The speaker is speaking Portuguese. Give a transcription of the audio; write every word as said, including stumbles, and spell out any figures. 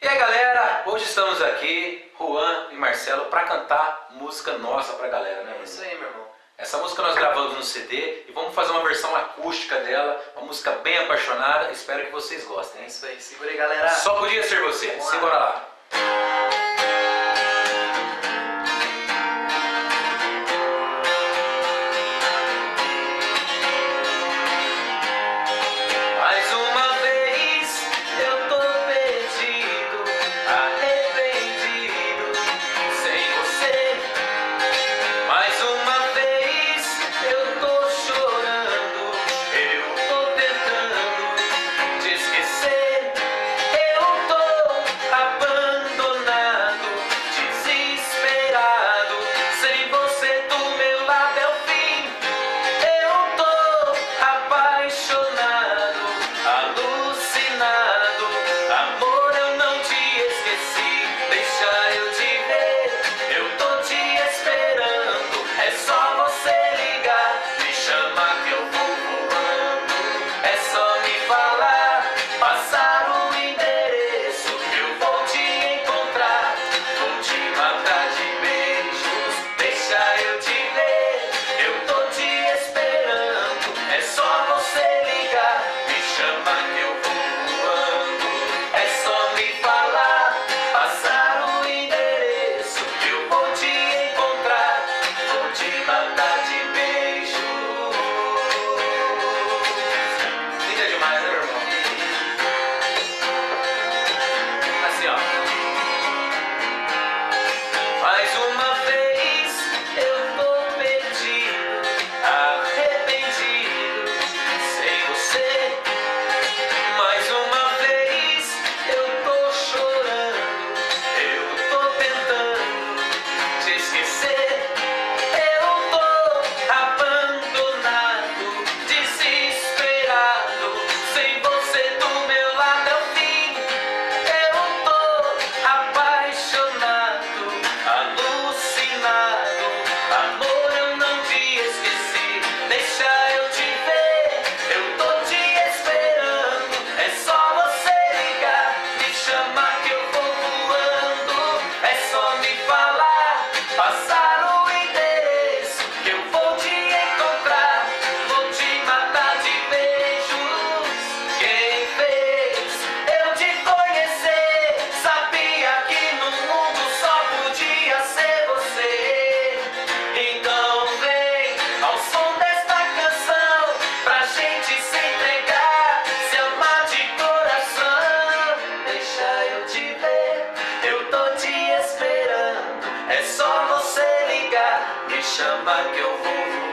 E aí galera, hoje estamos aqui, Juan e Marcelo, para cantar música nossa pra galera, né? É isso aí, meu irmão. Essa música nós gravamos no C D e vamos fazer uma versão acústica dela, uma música bem apaixonada, espero que vocês gostem. É isso aí, segura aí, galera. Só podia ser você, Vamos lá. simbora lá. Mais uma vez eu tô perdido, arrependido, sem você. Mais uma vez eu tô chorando, eu tô tentando te esquecer. Eu tô abandonado, desesperado, sem você do meu lado é o fim. Eu tô apaixonado, alucinado, amor, eu não te esqueci. Deixa eu te ver, eu tô te esperando. É só você ligar, me chamar que eu vou voando. É só me falar, passar o endereço, eu vou te encontrar. Vou te matar de beijos. Deixa eu te ver, eu tô te esperando. É só você ligar, me chamar que eu vou voando. É só me falar, passar o endereço, eu vou te encontrar. Vou te matar de beijos. Liga demais, né, meu irmão? Assim, ó. Mais uma vez eu tô perdido, arrependido, sem você. Mais uma vez eu tô chorando, eu tô tentando te esquecer. Eu tô abandonado, desesperado, sem você do meu lado é o fim. Eu tô apaixonado, alucinado, amor, eu não te esqueci. Deixa eu te ver, eu tô te esperando. É só você ligar, me chamar que eu vou voando. É só me falar, passar o endereço, que eu vou te encontrar. Vou te matar de beijos. Quem fez eu te conhecer? Sabia que no mundo só podia ser você. Então vem ao som desta canção, pra gente se entregar, se amar de coração. Deixa eu te ver, eu tô te esperando. É só você ligar, me chamar que eu vou voando.